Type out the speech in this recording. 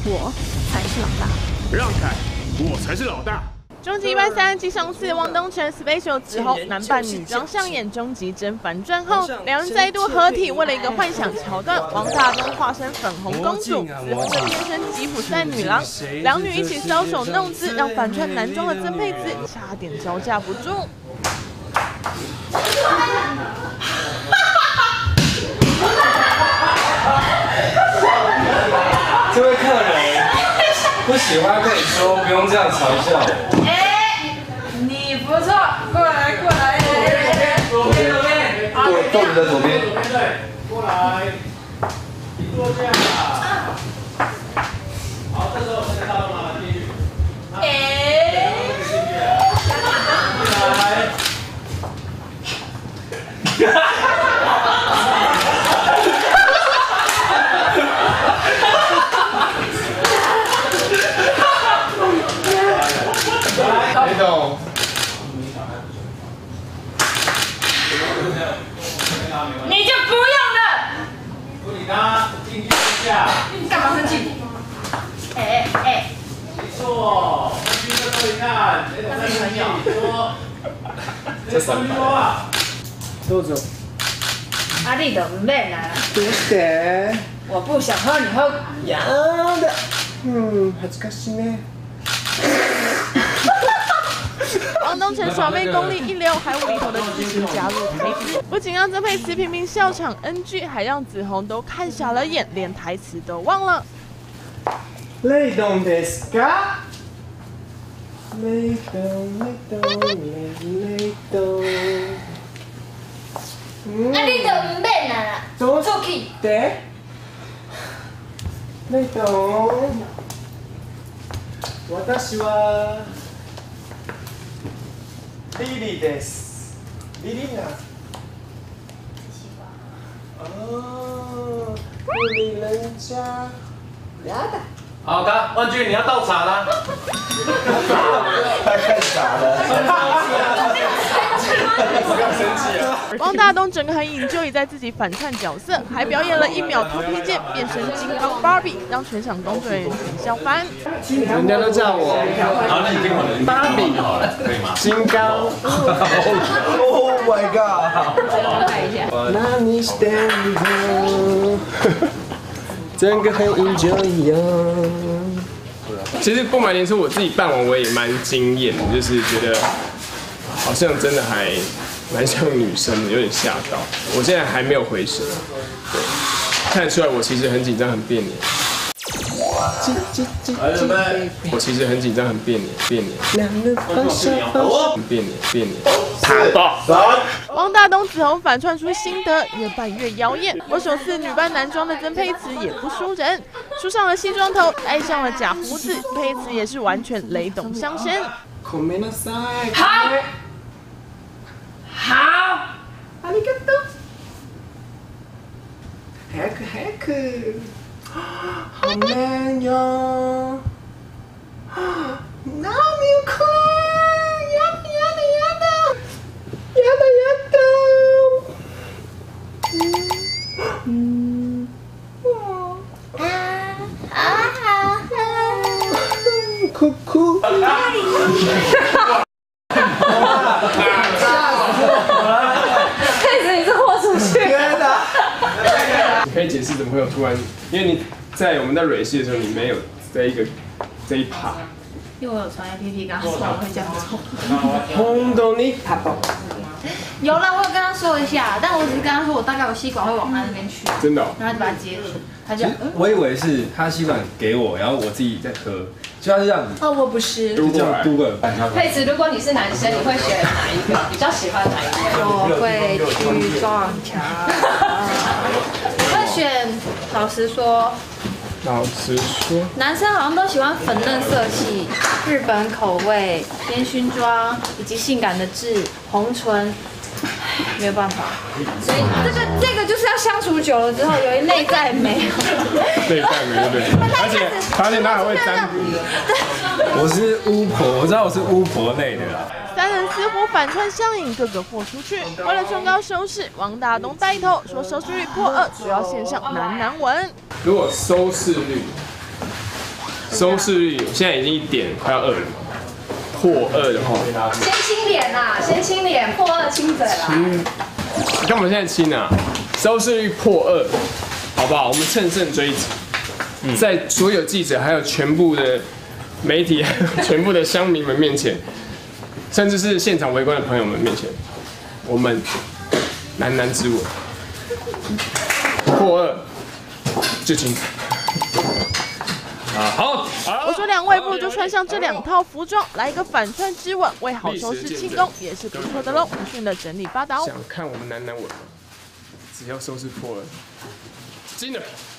我才是老大。 让开，我才是老大。 终极一班3继上次汪东城 Special 之后，男扮女装上演终极甄嬛传后，两人再度合体，为了一个幻想桥段，王大东化身粉红公主，子红则变身吉普赛女郎，两女一起搔首弄姿，让反串男装的曾沛慈差点招架不住。 这位客人不喜欢可以说，不用这样嘲笑。 你不错，过来过来， 左边，坐你的左边。 对，过来，你坐下。好，这时候现在到了吗？进去。 雷董， 你就不用了。 不理他，进去一下。 你干嘛生气？ 没错，进去这里看，雷董在生气，说，这什么啊？ どうぞ。 阿丽的妹啊， どうして？ 我不想喝，你喝。 やだ。恥ずかしいね。 汪东城耍妹功力一流，还无厘头的支持加入台词，不仅让曾沛慈频频笑场 NG， 还让子红都看傻了眼，连台词都忘了。 雷董ですか？雷董。 阿丽的妹啊， どう出去。 して雷董。私はリリです。リリナ。不理人家。呀的。 好的，万俊，你要倒茶啦。 他太傻了。不要生气啊！ 汪大东整个很enjoy在自己反串角色，还表演了1秒突踢键变身金刚芭比，让全场工作人员全笑翻。 人家都叫我芭比，金刚。Oh my god！ 那你 stand up， 整个很 enjoy 呀。其实不瞒您说，我自己扮完我也蛮惊艳的，就是觉得好像真的还蛮像女生的，有点吓到。我现在还没有回神，对，看得出来我其实很紧张，很别扭。我其实很紧张，很别扭。很别扭。爬到。 汪大东、子红反串出心得，越扮越妖艳。我首次女扮男装的曾沛慈也不输人，梳上了西装头，戴上了假胡子，沛慈也是完全雷董上身。 好。 好。 ありがとう。早く。好 man 哟。哪里可以？やだ。哭。你可以解释怎么会有突然？因为你在我们在蕊戏的时候，你没有这一趴。 因为我有传 APP 跟他说我会这样做。 轰动你爬爆。 有啦，我有跟他说一下，但我只是跟他说我大概有吸管会往他那边去， 真的哦。 然后他就把它接住，他就我以为是他吸管给我，然后我自己在喝，就他是这样子。 哦，我不是。 就这样嘟个半下。 佩慈，如果你是男生，你会选哪一个？比较喜欢哪一个？ 我会去撞墙。我会选，老实说，男生好像都喜欢粉嫩色系、日本口味、烟熏妆以及性感的痣、红唇。没有办法，所以这个就是要相处久了之后，有一内在美。 内在美对，而且他还会占卜。 我是巫婆，我知道我是巫婆类的啦。 三人似乎反串相迎，个个豁出去。为了冲高收视，王大东带头说收视率破2，主要线上男文。 如果收视率收视率现在已经1点快要2了嘛，破2的话， 先清脸啦，先清脸，破2亲嘴啦。 你看我们现在亲啊，收视率破2，好不好？我们乘胜追击，在所有记者还有全部的媒体、还有全部的乡民们面前，甚至是现场围观的朋友们面前，我们喃之吻破2就精彩。好， 我说两位不如就穿上这2套服装，来一个反串之吻，为好收视庆功也是不错的喽。资讯的整理报道。 想看我们喃吻吗？只要收视破2，真的。